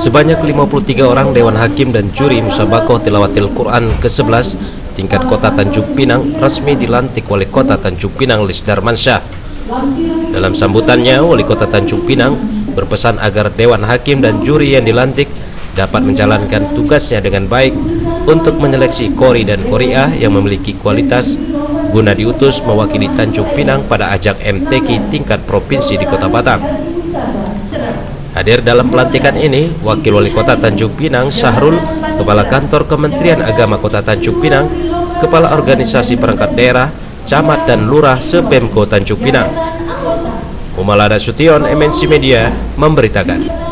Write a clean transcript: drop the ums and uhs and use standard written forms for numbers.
Sebanyak 53 orang Dewan Hakim dan Juri Musabakoh Tilawatil Quran ke-11 tingkat Kota Tanjung Pinang resmi dilantik Wali Kota Tanjung Pinang Lis Darmansyah. Dalam sambutannya, Wali Kota Tanjung Pinang berpesan agar Dewan Hakim dan Juri yang dilantik dapat menjalankan tugasnya dengan baik untuk menyeleksi Qori dan Qoriah yang memiliki kualitas guna diutus mewakili Tanjung Pinang pada ajang MTQ tingkat provinsi di Kota Batam. Hadir dalam pelantikan ini, Wakil Wali Kota Tanjung Pinang Syahrul, Kepala Kantor Kementerian Agama Kota Tanjung Pinang, Kepala Organisasi Perangkat Daerah, Camat dan Lurah se-Pemko Tanjung Pinang. Umalada Sution, MNC Media, memberitakan.